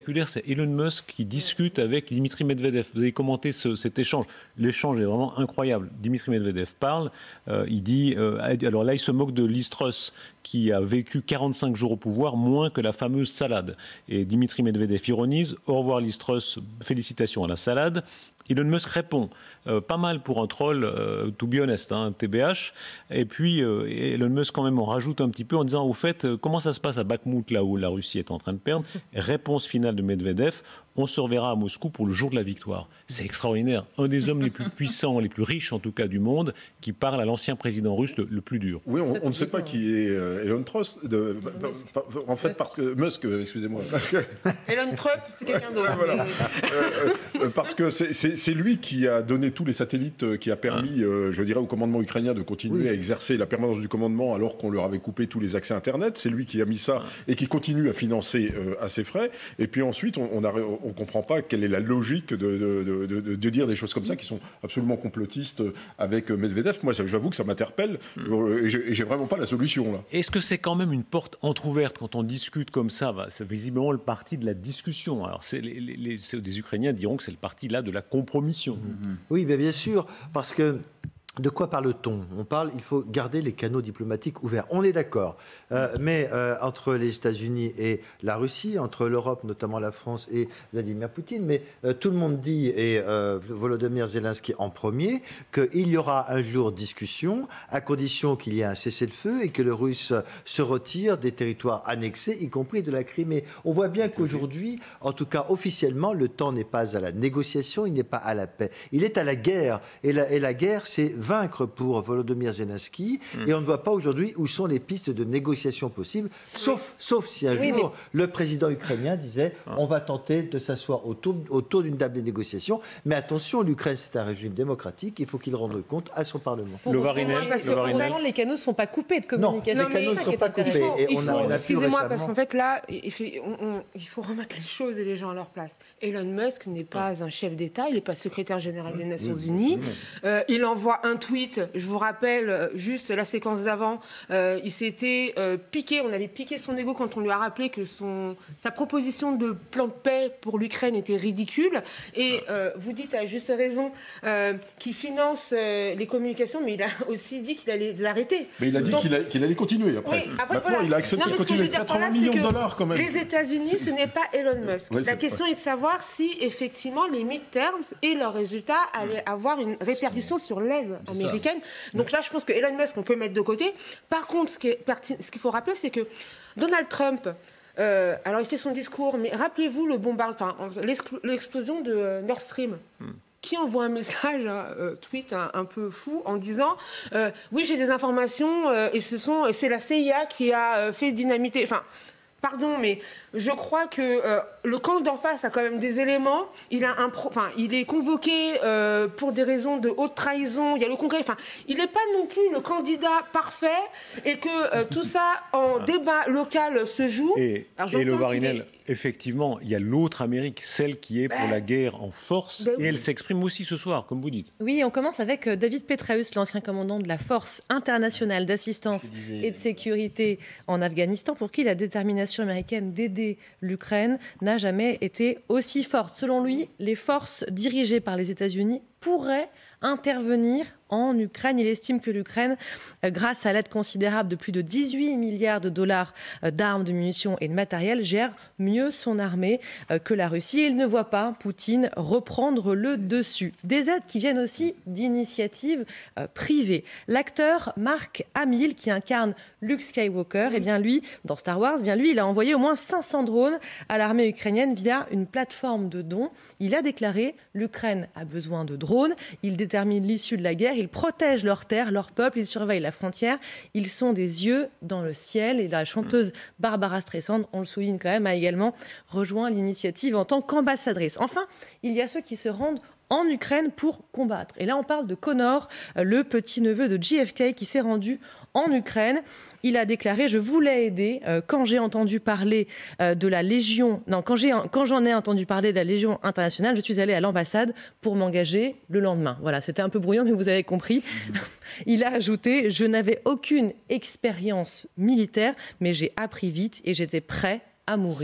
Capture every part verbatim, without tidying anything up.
spectaculaire, c'est Elon Musk qui discute avec Dimitri Medvedev. Vous avez commenté ce, cet échange. L'échange est vraiment incroyable. Dimitri Medvedev parle, euh, il dit... Euh, alors là, il se moque de Liz Truss, qui a vécu quarante-cinq jours au pouvoir, moins que la fameuse salade. Et Dimitri Medvedev ironise, au revoir Liz Truss, félicitations à la salade. Elon Musk répond, euh, pas mal pour un troll, euh, to be honest, hein, T B H. Et puis euh, Elon Musk quand même en rajoute un petit peu en disant, au fait, euh, comment ça se passe à Bakhmout, là où la Russie est en train de perdre? Réponse finale de Medvedev, on se reverra à Moscou pour le jour de la victoire. C'est extraordinaire. Un des hommes les plus puissants, les plus riches en tout cas du monde, qui parle à l'ancien président russe le, le plus dur. Oui, on, on ne sait pas qui est euh, Elon Truss. De, en fait, parce que Musk, excusez-moi. Elon Trump, c'est quelqu'un d'autre. Voilà. euh, euh, parce que c'est lui qui a donné tous les satellites, qui a permis, euh, je dirais, au commandement ukrainien de continuer oui. à exercer la permanence du commandement alors qu'on leur avait coupé tous les accès Internet. C'est lui qui a mis ça et qui continue à financer euh, à ses frais. Et puis ensuite, on, on a... On, on comprend pas quelle est la logique de, de, de, de, de dire des choses comme ça qui sont absolument complotistes avec Medvedev. Moi, j'avoue que ça m'interpelle mmh. et j'ai vraiment pas la solution là. Est-ce que c'est quand même une porte entrouverte quand on discute comme ça? C'est visiblement le parti de la discussion. Alors, les, les, les, les Ukrainiens diront que c'est le parti là de la compromission. Mmh. Oui, mais bien sûr, parce que de quoi parle-t-on? On parle, il faut garder les canaux diplomatiques ouverts. On est d'accord. Euh, mais euh, entre les États-Unis et la Russie, entre l'Europe, notamment la France et Vladimir Poutine, mais euh, tout le monde dit, et euh, Volodymyr Zelensky en premier, qu'il y aura un jour discussion, à condition qu'il y ait un cessez-le-feu et que le Russe se retire des territoires annexés, y compris de la Crimée. On voit bien qu'aujourd'hui, en tout cas officiellement, le temps n'est pas à la négociation, il n'est pas à la paix. Il est à la guerre. Et la, et la guerre, c'est vaincre pour Volodymyr Zelensky, mmh. et on ne voit pas aujourd'hui où sont les pistes de négociation possibles, sauf, oui. sauf si un oui, jour mais... le président ukrainien disait ah. on va tenter de s'asseoir autour, autour d'une table de négociation, mais attention, l'Ukraine c'est un régime démocratique, il faut qu'il rende compte à son Parlement. Le Varinel, parce que le les canaux ne sont pas coupés de communication. Non, les canaux ne sont pas coupés. Et on a, on a excusez-moi, parce qu'en fait là, il faut, on, on, il faut remettre les choses et les gens à leur place. Elon Musk n'est pas ah. un chef d'État, il n'est pas secrétaire général des Nations oui, Unies, oui, oui. Euh, il envoie un tweet, je vous rappelle juste la séquence d'avant, euh, il s'était euh, piqué, on avait piqué son ego quand on lui a rappelé que son, sa proposition de plan de paix pour l'Ukraine était ridicule, et euh, vous dites à juste raison euh, qu'il finance euh, les communications, mais il a aussi dit qu'il allait les arrêter. Mais il a dit qu'il qu'il allait continuer après. Oui, après Maintenant, voilà. il a accepté de continuer. quatre-vingts millions de dollars quand même. Les États-Unis, ce n'est pas Elon Musk. Ouais, la question est de savoir si effectivement les midterms et leurs résultats allaient avoir une répercussion sur l'aide américaine. Donc là, je pense que Elon Musk, on peut le mettre de côté. Par contre, ce qu'il faut rappeler, c'est que Donald Trump, euh, alors il fait son discours, mais rappelez-vous le bombardement, enfin, l'explosion de Nord Stream. Hmm. Qui envoie un message, un euh, tweet un, un peu fou, en disant euh, oui, j'ai des informations euh, et ce sont, c'est la C I A qui a euh, fait dynamiter. Enfin, pardon, mais je crois que euh, le camp d'en face a quand même des éléments. Il a un, pro, enfin, il est convoqué euh, pour des raisons de haute trahison. Il y a le Congrès. Enfin, il n'est pas non plus le candidat parfait et que euh, tout ça en débat local se joue. Et, et le Varinel, est... effectivement, il y a l'autre Amérique, celle qui est pour ben, la guerre en force, ben, et elle oui. s'exprime aussi ce soir, comme vous dites. Oui, on commence avec David Petraeus, l'ancien commandant de la Force internationale d'assistance et de sécurité en Afghanistan, pour qui la détermination américaine d'aider l'Ukraine n'a jamais été aussi forte. Selon lui, les forces dirigées par les États-Unis pourraient intervenir en Ukraine. Il estime que l'Ukraine, grâce à l'aide considérable de plus de dix-huit milliards de dollars d'armes, de munitions et de matériel, gère mieux son armée que la Russie. Il ne voit pas Poutine reprendre le dessus. Des aides qui viennent aussi d'initiatives privées. L'acteur Mark Hamill, qui incarne Luke Skywalker, eh bien lui, dans Star Wars, eh bien lui, il a envoyé au moins cinq cents drones à l'armée ukrainienne via une plateforme de dons. Il a déclaré « L'Ukraine a besoin de drones. Ils déterminent l'issue de la guerre. Ils protègent leur terre, leur peuple. Ils surveillent la frontière. Ils sont des yeux dans le ciel. » Et la chanteuse Barbara Streisand, on le souligne quand même, a également rejoint l'initiative en tant qu'ambassadrice. Enfin, il y a ceux qui se rendent en Ukraine pour combattre. Et là, on parle de Connor, le petit-neveu de J F K qui s'est rendu en Ukraine. Il a déclaré « Je voulais aider euh, quand j'ai entendu parler euh, de la Légion... Non, quand, j'ai, quand j'en ai entendu parler de la Légion internationale, je suis allé à l'ambassade pour m'engager le lendemain. » Voilà, c'était un peu brouillon, mais vous avez compris. Il a ajouté « Je n'avais aucune expérience militaire, mais j'ai appris vite et j'étais prêt à mourir là-bas. »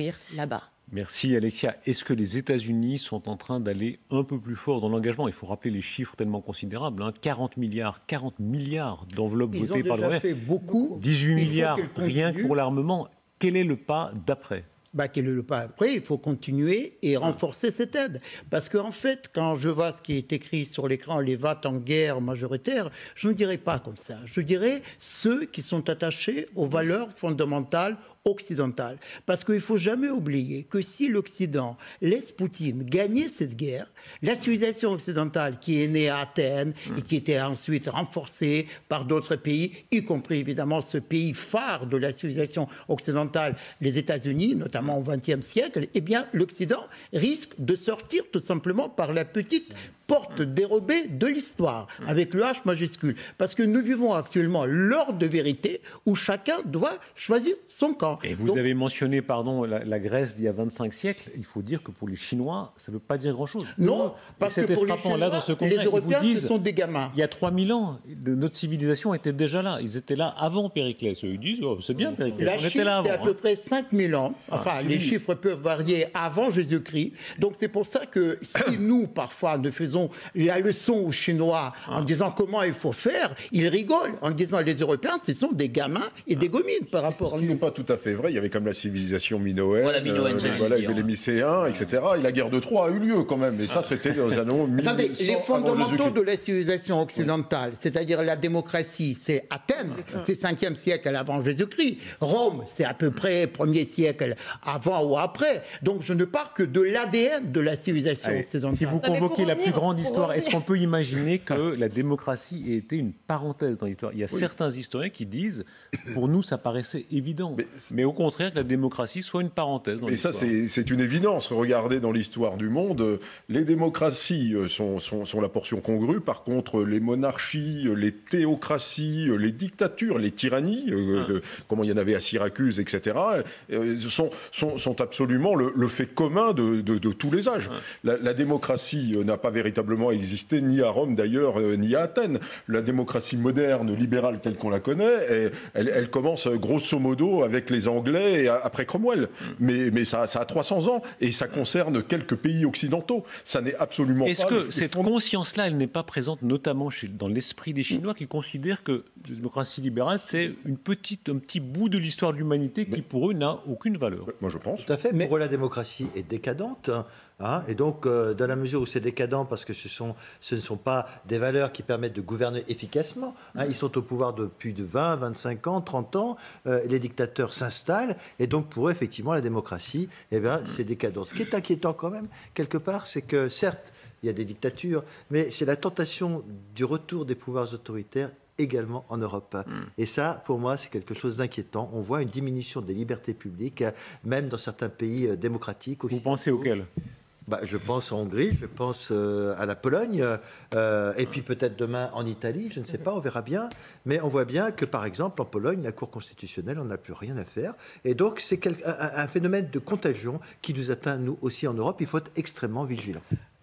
Merci Alexia. Est-ce que les États-Unis sont en train d'aller un peu plus fort dans l'engagement? Il faut rappeler les chiffres tellement considérables. Hein. quarante milliards, quarante milliards d'enveloppes votées par le Ils ont déjà fait beaucoup. dix-huit milliards rien que pour l'armement. Quel est le pas d'après? Bah, quel est le pas après? Il faut continuer et renforcer cette aide. Parce qu'en fait, quand je vois ce qui est écrit sur l'écran, les V A T en guerre majoritaire, je ne dirais pas comme ça. Je dirais ceux qui sont attachés aux valeurs fondamentales occidentale. Parce qu'il ne faut jamais oublier que si l'Occident laisse Poutine gagner cette guerre, la civilisation occidentale qui est née à Athènes et qui était ensuite renforcée par d'autres pays, y compris évidemment ce pays phare de la civilisation occidentale, les États-Unis, notamment au vingtième siècle, eh bien l'Occident risque de sortir tout simplement par la petite porte dérobée de l'histoire, avec le H majuscule. Parce que nous vivons actuellement l'heure de vérité où chacun doit choisir son camp. Et vous Donc, avez mentionné pardon, la, la Grèce d'il y a vingt-cinq siècles. Il faut dire que pour les Chinois, ça ne veut pas dire grand-chose. Non, parce que pour les Chinois, là, dans ce congrès, les Européens, disent, ce sont des gamins. Il y a trois mille ans, de, notre civilisation était déjà là. Ils étaient là avant Périclès. Eux, ils disent, oh, c'est bien Périclès, la on Chine, était là avant. c'est à hein. peu près cinq mille ans. Enfin, ah, les chiffres peuvent varier avant Jésus-Christ. Donc c'est pour ça que si nous, parfois, ne faisons la leçon aux Chinois en disant comment il faut faire, ils rigolent en disant les Européens, ce sont des gamins et des gomines par rapport à nous. Ce n'est pas tout à fait vrai. Il y avait comme la civilisation minoenne, voilà, Minoenne, euh, voilà, il y avait les Mycéens, et cetera. Et la guerre de Troie a eu lieu quand même. Et ça, c'était dans un an mille neuf cents. Attendez, les fondamentaux de la civilisation occidentale, oui. c'est-à-dire la démocratie, c'est Athènes, c'est cinquième siècle avant Jésus-Christ. Rome, c'est à peu près premier siècle avant ou après. Donc je ne parle que de l'A D N de la civilisation Allez, occidentale. Si vous convoquez la plus grande histoire, est-ce qu'on peut imaginer que la démocratie ait été une parenthèse dans l'histoire? Il y a oui. certains historiens qui disent, pour nous, ça paraissait évident. Mais, mais au contraire, que la démocratie soit une parenthèse dans l'histoire. Et ça, c'est une évidence. Regardez dans l'histoire du monde, les démocraties sont, sont, sont la portion congrue. Par contre, les monarchies, les théocraties, les dictatures, les tyrannies, ah. euh, comme il y en avait à Syracuse, et cetera, euh, sont, sont, sont absolument le, le fait commun de, de, de tous les âges. Ah. La, la démocratie n'a pas véritablement existé ni à Rome d'ailleurs, euh, ni à Athènes. La démocratie moderne, libérale telle qu'on la connaît, et, elle, elle commence grosso modo avec les Anglais et après Cromwell. Mm. Mais, mais ça, ça a trois cents ans et ça concerne quelques pays occidentaux. Ça n'est absolument Est-ce pas... Est-ce que cette conscience-là, elle n'est pas présente notamment chez, dans l'esprit des Chinois qui considèrent que la démocratie libérale, c'est une petite, un petit bout de l'histoire de l'humanité qui, pour eux, n'a aucune valeur? Moi, je pense. Tout à fait. Mais pour eux, la démocratie est décadente. Hein, et donc, euh, dans la mesure où c'est décadent, parce que ce, sont, ce ne sont pas des valeurs qui permettent de gouverner efficacement, hein, ils sont au pouvoir depuis de vingt, vingt-cinq ans, trente ans, euh, les dictateurs s'installent, et donc pour eux, effectivement, la démocratie, eh bien, c'est décadent. Ce qui est inquiétant quand même, quelque part, c'est que, certes, il y a des dictatures, mais c'est la tentation du retour des pouvoirs autoritaires également en Europe. Mm. Et ça, pour moi, c'est quelque chose d'inquiétant. On voit une diminution des libertés publiques, même dans certains pays euh, démocratiques. Vous pensez auxquels ? Bah, je pense en Hongrie, je pense euh, à la Pologne, euh, et puis peut-être demain en Italie, je ne sais pas, on verra bien. Mais on voit bien que, par exemple, en Pologne, la Cour constitutionnelle, on n'a plus rien à faire. Et donc, c'est quel... un, un phénomène de contagion qui nous atteint, nous aussi, en Europe. Il faut être extrêmement vigilant.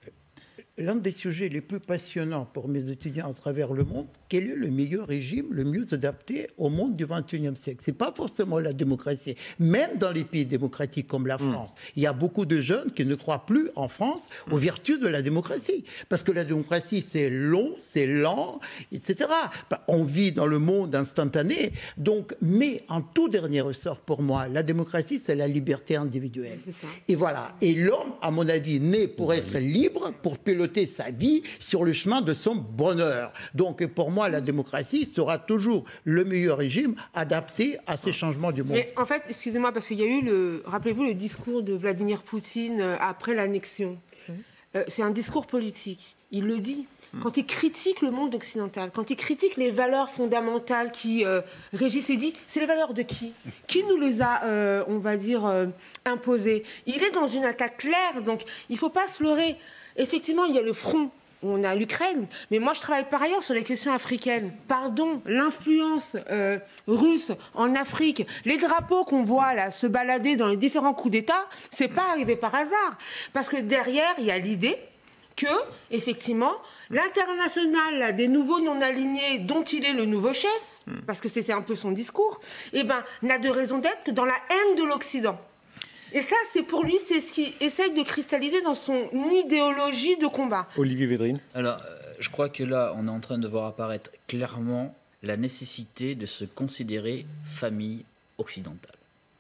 L'un des sujets les plus passionnants pour mes étudiants à travers le monde, quel est le meilleur régime, le mieux adapté au monde du vingt et unième siècle? Ce n'est pas forcément la démocratie. Même dans les pays démocratiques comme la France, mmh. il y a beaucoup de jeunes qui ne croient plus en France aux vertus de la démocratie. Parce que la démocratie, c'est long, c'est lent, et cetera. On vit dans le monde instantané. Donc, mais en tout dernier ressort pour moi, la démocratie, c'est la liberté individuelle. Et voilà. Et l'homme, à mon avis, naît pour mmh. être libre, pour piloter sa vie sur le chemin de son bonheur. Donc pour moi, la démocratie sera toujours le meilleur régime adapté à ces changements du monde. Mais en fait, excusez-moi, parce qu'il y a eu, le, rappelez-vous, le discours de Vladimir Poutine après l'annexion. Mmh. Euh, c'est un discours politique. Il le dit. Quand il critique le monde occidental, quand il critique les valeurs fondamentales qui euh, régissent, il dit, c'est les valeurs de qui? Qui nous les a, euh, on va dire, euh, imposées? Il est dans une attaque claire, donc il ne faut pas se leurrer. Effectivement, il y a le front, on a l'Ukraine, mais moi je travaille par ailleurs sur les questions africaines. Pardon, l'influence euh, russe en Afrique, les drapeaux qu'on voit là se balader dans les différents coups d'État, c'est pas arrivé par hasard. Parce que derrière, il y a l'idée que, effectivement, l'international des nouveaux non-alignés dont il est le nouveau chef, parce que c'était un peu son discours, eh ben, n'a de raison d'être que dans la haine de l'Occident. Et ça, c'est pour lui, c'est ce qu'il essaye de cristalliser dans son idéologie de combat. Olivier Védrine. Alors, euh, je crois que là, on est en train de voir apparaître clairement la nécessité de se considérer famille occidentale.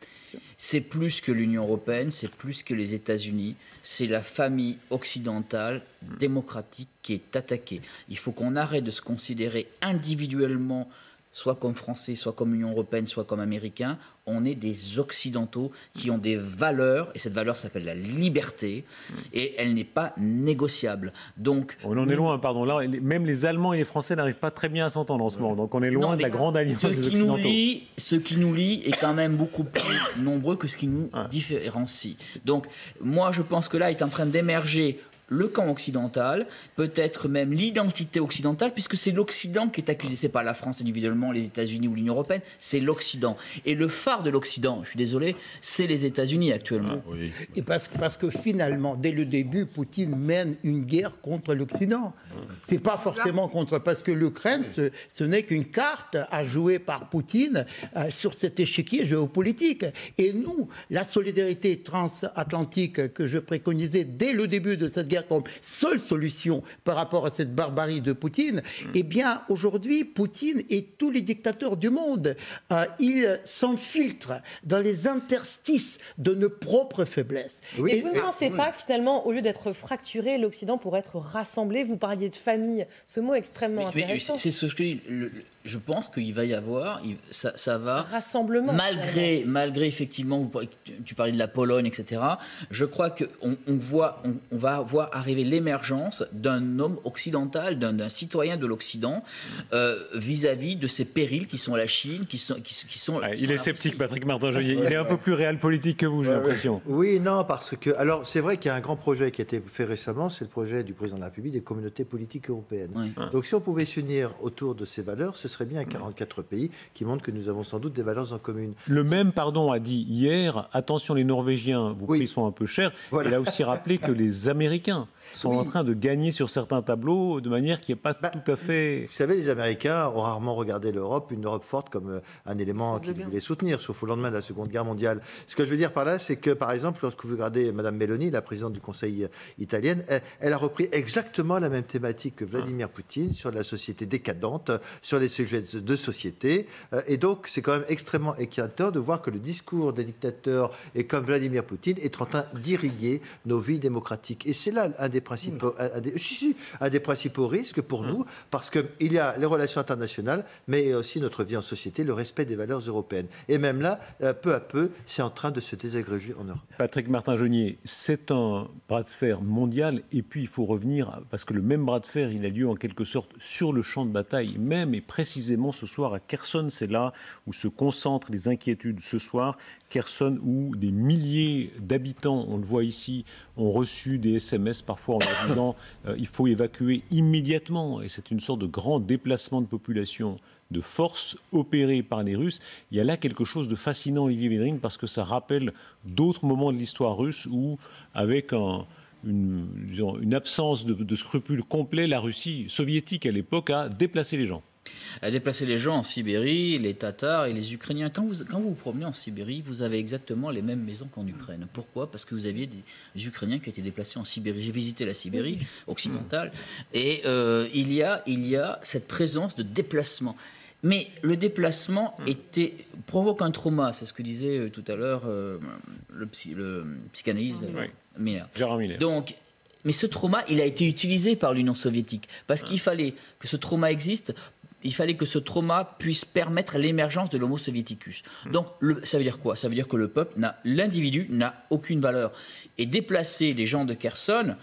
C'est plus que l'Union européenne, c'est plus que les États-Unis, c'est la famille occidentale démocratique qui est attaquée. Il faut qu'on arrête de se considérer individuellement, soit comme Français, soit comme Union européenne, soit comme Américains. On est des Occidentaux qui ont des valeurs, et cette valeur s'appelle la liberté, et elle n'est pas négociable. Donc, on en est loin, pardon. Là, même les Allemands et les Français n'arrivent pas très bien à s'entendre en ce moment. Donc on est loin non, de la grande alliance des Occidentaux. Nous lie, ce qui nous lie est quand même beaucoup plus nombreux que ce qui nous ah. différencie. Donc moi, je pense que là est en train d'émerger le camp occidental, peut-être même l'identité occidentale, puisque c'est l'Occident qui est accusé. C'est pas la France individuellement, les États-Unis ou l'Union européenne, c'est l'Occident. Et le phare de l'Occident, je suis désolé, c'est les États-Unis actuellement. Ah, oui. Et parce, parce que finalement, dès le début, Poutine mène une guerre contre l'Occident. C'est pas forcément contre, parce que l'Ukraine, ce, ce n'est qu'une carte à jouer par Poutine euh, sur cet échiquier géopolitique. Et nous, la solidarité transatlantique que je préconisais dès le début de cette guerre comme seule solution par rapport à cette barbarie de Poutine, mmh. eh bien, aujourd'hui, Poutine et tous les dictateurs du monde, euh, ils s'infiltrent dans les interstices de nos propres faiblesses. Oui. Et vous ne pensez oui. pas que finalement, au lieu d'être fracturé, l'Occident pourrait être rassemblé? Vous parliez de famille, ce mot est extrêmement mais, intéressant. Mais c'est ce que je, je pense qu'il va y avoir, il, ça, ça va... Un rassemblement. Malgré, malgré effectivement, tu parlais de la Pologne, et cetera, je crois qu'on on voit, on, on va voir arriver l'émergence d'un homme occidental, d'un citoyen de l'Occident euh, vis-à-vis de ces périls qui sont la Chine, qui sont... Qui, qui sont ah, qui il sont est sceptique, Patrick Martin-Joly. Il est un peu plus réel politique que vous, j'ai l'impression. Oui, non, parce que... Alors, c'est vrai qu'il y a un grand projet qui a été fait récemment, c'est le projet du président de la République des communautés politiques européennes. Oui. Donc, si on pouvait s'unir autour de ces valeurs, ce serait bien quarante-quatre pays qui montrent que nous avons sans doute des valeurs en commun. Le même, pardon, a dit hier, attention les Norvégiens, vos oui. prix sont un peu chers. Voilà. Il a aussi rappelé que les Américains sont oui. en train de gagner sur certains tableaux de manière qui n'est pas bah, tout à fait... Vous savez, les Américains ont rarement regardé l'Europe, une Europe forte, comme un élément qu'ils voulaient soutenir, sauf au lendemain de la Seconde Guerre mondiale. Ce que je veux dire par là, c'est que, par exemple, lorsque vous regardez Mme Meloni, la présidente du Conseil italienne, elle, elle a repris exactement la même thématique que Vladimir Poutine sur la société décadente, sur les sujets de société. Et donc, c'est quand même extrêmement inquiétant de voir que le discours des dictateurs et comme Vladimir Poutine est en train d'irriguer nos vies démocratiques. Et c'est là un des principaux, un des, si, si, un des principaux risques pour nous, parce qu'il y a les relations internationales, mais aussi notre vie en société, le respect des valeurs européennes. Et même là, peu à peu, c'est en train de se désagréger en Europe. Patrick Martin-Joly, c'est un bras de fer mondial, et puis il faut revenir, parce que le même bras de fer, il a lieu en quelque sorte sur le champ de bataille, même et précisément ce soir à Kherson, c'est là où se concentrent les inquiétudes ce soir. Kherson, où des milliers d'habitants, on le voit ici, ont reçu des S M S parfois en leur disant euh, il faut évacuer immédiatement. Et c'est une sorte de grand déplacement de population de force opéré par les Russes. Il y a là quelque chose de fascinant, Olivier Védrine, parce que ça rappelle d'autres moments de l'histoire russe où, avec un... Une, disons, une absence de, de scrupules complets, la Russie soviétique à l'époque a déplacé les gens. A déplacé les gens en Sibérie, les Tatars et les Ukrainiens. Quand vous, quand vous vous promenez en Sibérie, vous avez exactement les mêmes maisons qu'en Ukraine. Pourquoi? Parce que vous aviez des Ukrainiens qui étaient déplacés en Sibérie. J'ai visité la Sibérie occidentale et euh, il y a, il y a cette présence de déplacement. Mais le déplacement était, provoque un trauma, c'est ce que disait euh, tout à l'heure euh, le, psy, le psychanalyste oui. Miller. Gérard Miller. Donc, mais ce trauma, il a été utilisé par l'Union soviétique parce qu'il fallait que ce trauma existe. Il fallait que ce trauma puisse permettre l'émergence de l'homo soviéticus. Donc, le, ça veut dire quoi? Ça veut dire que le peuple, n'a, l'individu n'a aucune valeur. Et déplacer les gens de Kherson,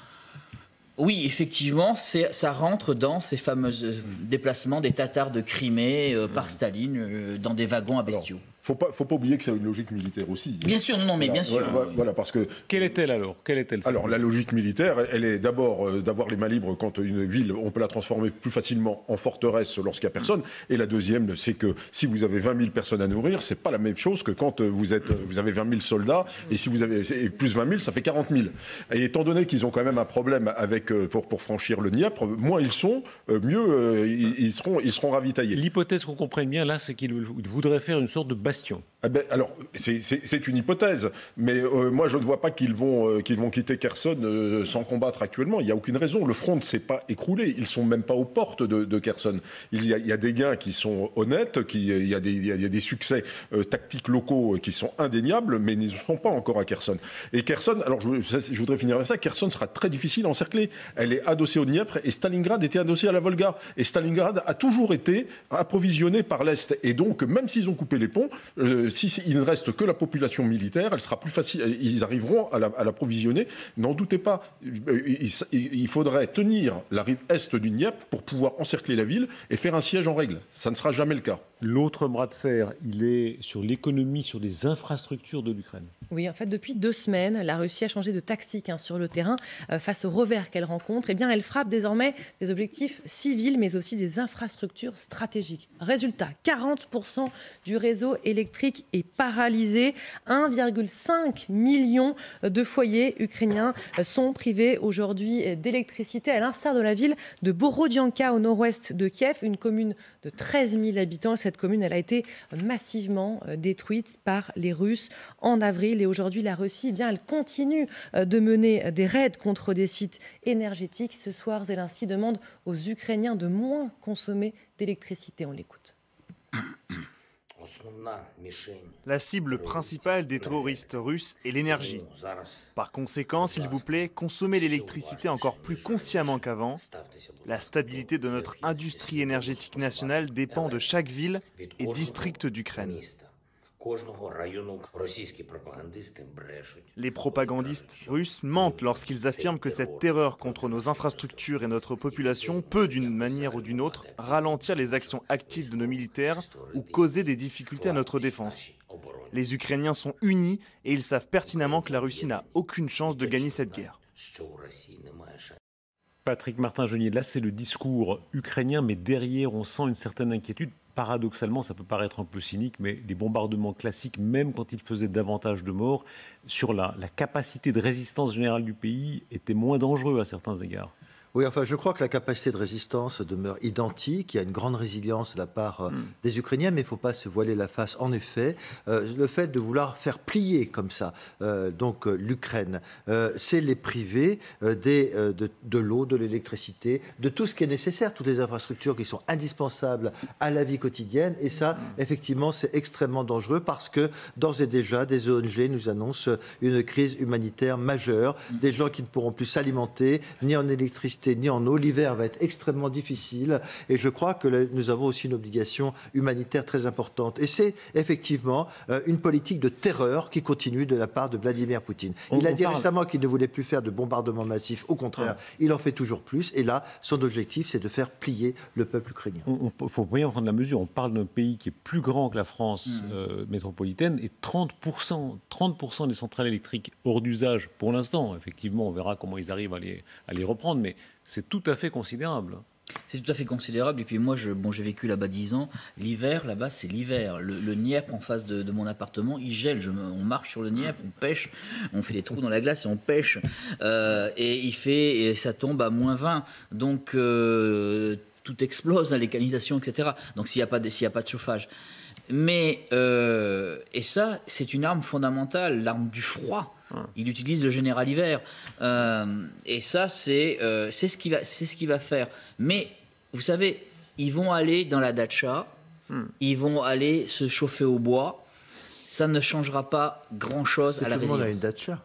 oui, effectivement, c'est, ça rentre dans ces fameux déplacements des Tatars de Crimée euh, par Staline euh, dans des wagons à bestiaux. Alors, faut pas, faut pas oublier que c'est une logique militaire aussi. Bien sûr, non, non, mais voilà, bien sûr. Voilà, oui. voilà, parce que... Quelle est-elle alors? Quelle est-elle Alors, la logique militaire, elle est d'abord euh, d'avoir les mains libres quand une ville, on peut la transformer plus facilement en forteresse lorsqu'il n'y a personne. Et la deuxième, c'est que si vous avez vingt mille personnes à nourrir, c'est pas la même chose que quand vous, êtes, vous avez vingt mille soldats, et si vous avez et plus vingt mille, ça fait quarante mille. Et étant donné qu'ils ont quand même un problème avec, pour, pour franchir le Dniepr, moins ils sont, mieux euh, ils, ils, seront, ils seront ravitaillés. L'hypothèse qu'on comprenne bien là, c'est qu'ils voudraient faire une sorte de bastion. Ah ben, alors, c'est une hypothèse, mais euh, moi je ne vois pas qu'ils vont, euh, qu'ils vont quitter Kherson euh, sans combattre actuellement. Il n'y a aucune raison. Le front ne s'est pas écroulé. Ils ne sont même pas aux portes de, de Kherson. Il y, a, il y a des gains qui sont honnêtes, qui, il, y a des, il y a des succès euh, tactiques locaux qui sont indéniables, mais ils ne sont pas encore à Kherson. Et Kherson, alors je, je voudrais finir avec ça, Kherson sera très difficile à encercler. Elle est adossée au Dniepr et Stalingrad était adossée à la Volga. Et Stalingrad a toujours été approvisionné par l'Est. Et donc, même s'ils ont coupé les ponts, euh, si il ne reste que la population militaire, elle sera plus facile, ils arriveront à l'approvisionner. N'en doutez pas, il, il faudrait tenir la rive est du Dniepr pour pouvoir encercler la ville et faire un siège en règle. Ça ne sera jamais le cas. L'autre bras de fer, il est sur l'économie, sur les infrastructures de l'Ukraine. Oui, en fait, depuis deux semaines, la Russie a changé de tactique hein, sur le terrain. Euh, face aux revers qu'elle rencontre, eh bien, elle frappe désormais des objectifs civils, mais aussi des infrastructures stratégiques. Résultat, quarante pour cent du réseau électrique est paralysé. un virgule cinq million de foyers ukrainiens sont privés aujourd'hui d'électricité, à l'instar de la ville de Borodianka, au nord-ouest de Kiev, une commune de treize mille habitants. Cette commune, elle a été massivement détruite par les Russes en avril. Et aujourd'hui, la Russie, eh bien, elle continue de mener des raids contre des sites énergétiques. Ce soir, Zelensky demande aux Ukrainiens de moins consommer d'électricité. On l'écoute. La cible principale des terroristes russes est l'énergie. Par conséquent, s'il vous plaît, consommez l'électricité encore plus consciemment qu'avant. La stabilité de notre industrie énergétique nationale dépend de chaque ville et district d'Ukraine. Les propagandistes russes mentent lorsqu'ils affirment que cette terreur contre nos infrastructures et notre population peut, d'une manière ou d'une autre, ralentir les actions actives de nos militaires ou causer des difficultés à notre défense. Les Ukrainiens sont unis et ils savent pertinemment que la Russie n'a aucune chance de gagner cette guerre. Patrick Martin-Genier, là c'est le discours ukrainien, mais derrière on sent une certaine inquiétude. Paradoxalement, ça peut paraître un peu cynique, mais des bombardements classiques, même quand ils faisaient davantage de morts, sur la, la capacité de résistance générale du pays, étaient moins dangereux à certains égards. Oui, enfin, je crois que la capacité de résistance demeure identique. Il y a une grande résilience de la part euh, mm. des Ukrainiens, mais il ne faut pas se voiler la face. En effet, euh, le fait de vouloir faire plier comme ça, euh, donc euh, l'Ukraine, euh, c'est les priver euh, des, euh, de, de l'eau, de l'électricité, de tout ce qui est nécessaire, toutes les infrastructures qui sont indispensables à la vie quotidienne. Et ça, mm. effectivement, c'est extrêmement dangereux parce que d'ores et déjà, des O N G nous annoncent une crise humanitaire majeure, mm. des gens qui ne pourront plus s'alimenter, ni en électricité, ni en eau. L'hiver va être extrêmement difficile et je crois que le, nous avons aussi une obligation humanitaire très importante. Et c'est effectivement euh, une politique de terreur qui continue de la part de Vladimir Poutine. Il on, a dit parle... récemment qu'il ne voulait plus faire de bombardements massifs. Au contraire, ah. il en fait toujours plus. Et là, son objectif, c'est de faire plier le peuple ukrainien. Il faut bien prendre la mesure. On parle d'un pays qui est plus grand que la France mmh. euh, métropolitaine et trente pour cent, trente pour cent des centrales électriques hors d'usage pour l'instant. Effectivement, on verra comment ils arrivent à les, à les reprendre, mais c'est tout à fait considérable. C'est tout à fait considérable. Et puis moi, je, bon, j'ai vécu là-bas dix ans. L'hiver, là-bas, c'est l'hiver. Le, le Dniepr, en face de, de mon appartement, il gèle. Je, on marche sur le Dniepr, on pêche, on fait des trous dans la glace et on pêche. Euh, et il fait, et ça tombe à moins vingt. Donc, euh, tout explose, hein, les canalisations, et cetera. Donc, s'il n'y a pas de, s'il n'y a pas de chauffage. Mais, euh, et ça, c'est une arme fondamentale, l'arme du froid. Il utilise le général hiver. Euh, et ça, c'est euh, c'est ce, qui va, c'est ce qu'il va faire. Mais, vous savez, ils vont aller dans la datcha, hmm. ils vont aller se chauffer au bois. Ça ne changera pas grand-chose à la résilience. Tout le monde a une datcha.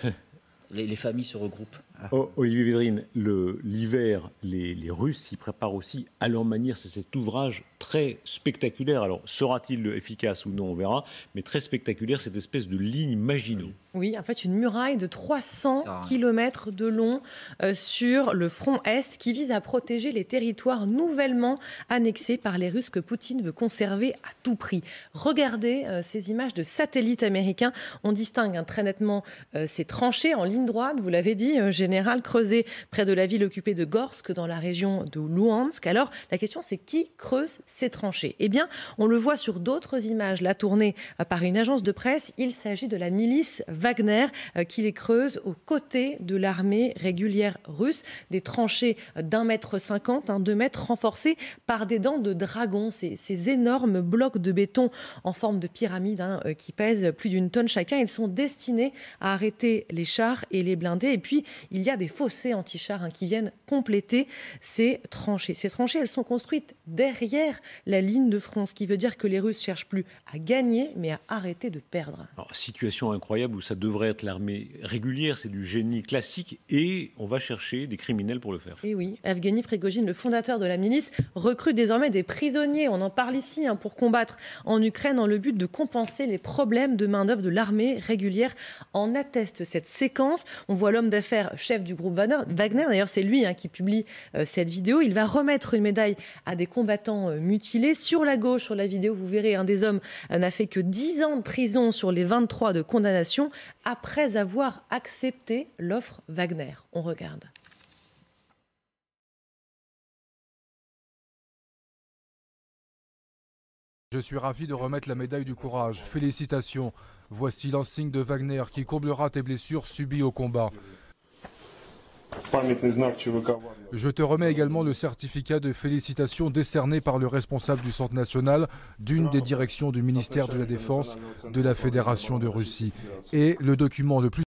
Les, les familles se regroupent. Oh, Olivier Védrine, le, l'hiver, les, les Russes s'y préparent aussi à leur manière. C'est cet ouvrage très spectaculaire. Alors, sera-t-il efficace ou non, on verra. Mais très spectaculaire, cette espèce de ligne Maginot. Oui, en fait, une muraille de trois cents kilomètres de long euh, sur le front Est qui vise à protéger les territoires nouvellement annexés par les Russes que Poutine veut conserver à tout prix. Regardez euh, ces images de satellites américains. On distingue hein, très nettement euh, ces tranchées en ligne droite, vous l'avez dit, euh, général. général creusé près de la ville occupée de Gorsk, dans la région de Louhansk. Alors, la question, c'est qui creuse ces tranchées? Eh bien, on le voit sur d'autres images, là tournées par une agence de presse. Il s'agit de la milice Wagner qui les creuse aux côtés de l'armée régulière russe. Des tranchées d'un mètre cinquante, hein, deux mètres, renforcées par des dents de dragon. Ces, ces énormes blocs de béton en forme de pyramide hein, qui pèsent plus d'une tonne chacun. Ils sont destinés à arrêter les chars et les blindés. Et puis, il y a des fossés anti-chars hein, qui viennent compléter ces tranchées. Ces tranchées, elles sont construites derrière la ligne de front, ce qui veut dire que les Russes cherchent plus à gagner, mais à arrêter de perdre. Alors, situation incroyable où ça devrait être l'armée régulière, c'est du génie classique, et on va chercher des criminels pour le faire. Et oui, Evgeny Prigojine, le fondateur de la milice, recrute désormais des prisonniers, on en parle ici, hein, pour combattre en Ukraine dans le but de compenser les problèmes de main-d'œuvre de l'armée régulière. En atteste cette séquence. On voit l'homme d'affaires, chef du groupe Wagner, d'ailleurs c'est lui hein, qui publie euh, cette vidéo. Il va remettre une médaille à des combattants euh, mutilés. Sur la gauche, sur la vidéo, vous verrez, un des hommes euh, n'a fait que dix ans de prison sur les vingt-trois de condamnation après avoir accepté l'offre Wagner. On regarde. Je suis ravi de remettre la médaille du courage. Félicitations. Voici l'insigne de Wagner qui comblera tes blessures subies au combat. Je te remets également le certificat de félicitations décerné par le responsable du Centre national d'une des directions du ministère de la Défense de la Fédération de Russie et le document le plus